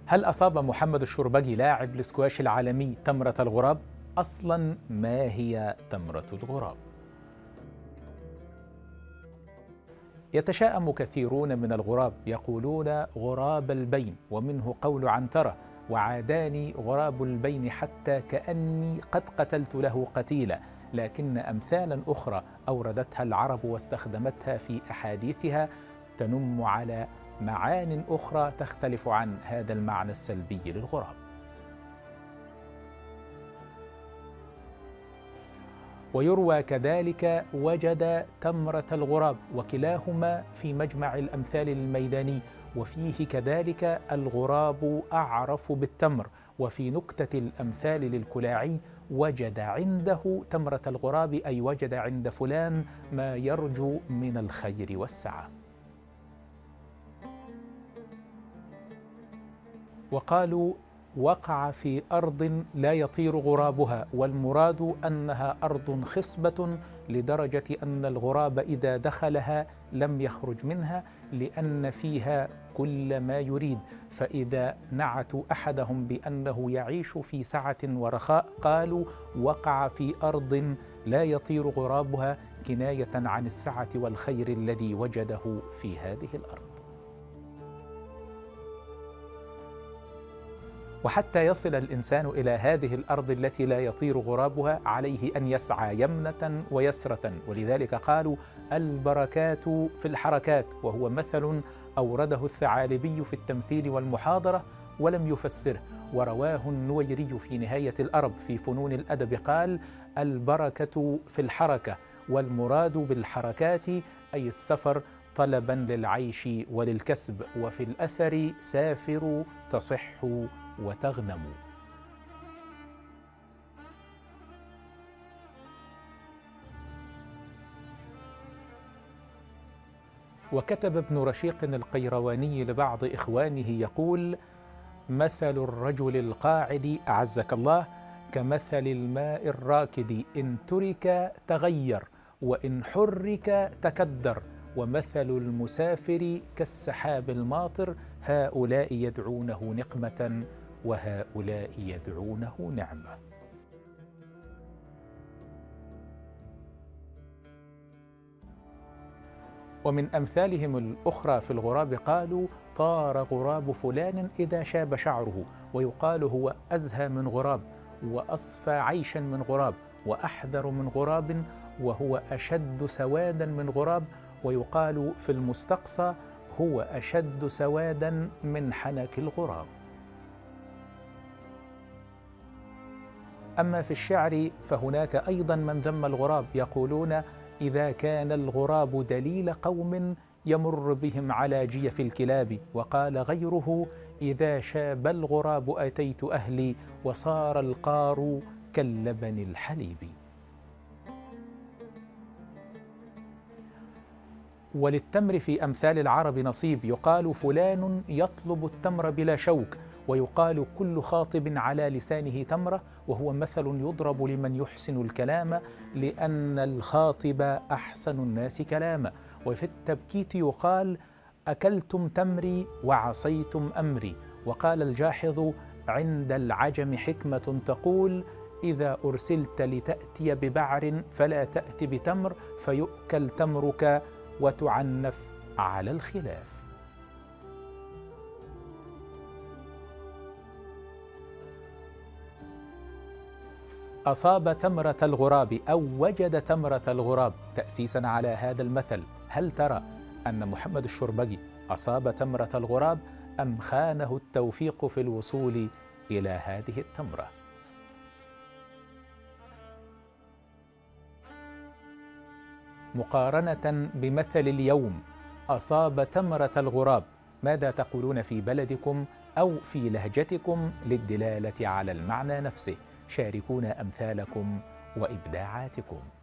هل أصاب محمد الشربجي لاعب الاسكواش العالمي تمرة الغراب؟ أصلا ما هي تمرة الغراب؟ يتشائم كثيرون من الغراب، يقولون غراب البين، ومنه قول عنترة: وعاداني غراب البين حتى كأني قد قتلت له قتيلا. لكن أمثالا أخرى أوردتها العرب واستخدمتها في أحاديثها تنم على معان أخرى تختلف عن هذا المعنى السلبي للغراب. ويروى كذلك وجد تمرة الغراب، وكلاهما في مجمع الأمثال الميداني، وفيه كذلك الغراب أعرف بالتمر. وفي نكتة الأمثال للكلاعي: وجد عنده تمرة الغراب، أي وجد عند فلان ما يرجو من الخير والسعة. وقالوا: وقع في أرض لا يطير غرابها، والمراد أنها أرض خصبة لدرجة أن الغراب إذا دخلها لم يخرج منها، لأن فيها كل ما يريد. فإذا نعتوا أحدهم بأنه يعيش في سعة ورخاء قالوا: وقع في أرض لا يطير غرابها، كناية عن السعة والخير الذي وجده في هذه الأرض. وحتى يصل الإنسان إلى هذه الأرض التي لا يطير غرابها عليه أن يسعى يمنة ويسرة، ولذلك قالوا: البركات في الحركات، وهو مثل أورده الثعالبي في التمثيل والمحاضرة ولم يفسره. ورواه النويري في نهاية الأرب في فنون الأدب قال: البركة في الحركة، والمراد بالحركات أي السفر طلبا للعيش وللكسب. وفي الأثر: سافروا تصحوا وتغنموا. وكتب ابن رشيق القيرواني لبعض إخوانه يقول: مثل الرجل القاعد أعزك الله كمثل الماء الراكد، إن ترك تغير وإن حرك تكدر، ومثل المسافر كالسحاب الماطر، هؤلاء يدعونه نقمة وهؤلاء يدعونه نعمة. ومن أمثالهم الأخرى في الغراب قالوا: طار غراب فلان إذا شاب شعره، ويقال هو أزهى من غراب، وأصفى عيشا من غراب، وأحذر من غراب، وهو أشد سوادا من غراب. ويقال في المستقصى: هو أشد سوادا من حنك الغراب. أما في الشعر فهناك أيضا من ذم الغراب، يقولون: إذا كان الغراب دليل قوم يمر بهم على جيف الكلاب. وقال غيره: إذا شاب الغراب أتيت أهلي، وصار القار كاللبن الحليب. وللتمر في أمثال العرب نصيب، يقال: فلان يطلب التمر بلا شوك، ويقال: كل خاطب على لسانه تمرة، وهو مثل يضرب لمن يحسن الكلام، لأن الخاطب أحسن الناس كلاما. وفي التبكيت يقال: أكلتم تمري وعصيتم أمري. وقال الجاحظ: عند العجم حكمة تقول: إذا أرسلت لتأتي ببعر فلا تأت بتمر، فيؤكل تمرك وتعنف على الخلاف. أصاب تمرة الغراب أو وجد تمرة الغراب. تأسيسا على هذا المثل، هل ترى أن محمد الشربجي أصاب تمرة الغراب أم خانه التوفيق في الوصول إلى هذه التمرة؟ مقارنة بمثل اليوم، أصاب تمرة الغراب، ماذا تقولون في بلدكم أو في لهجتكم للدلالة على المعنى نفسه؟ شاركونا أمثالكم وإبداعاتكم.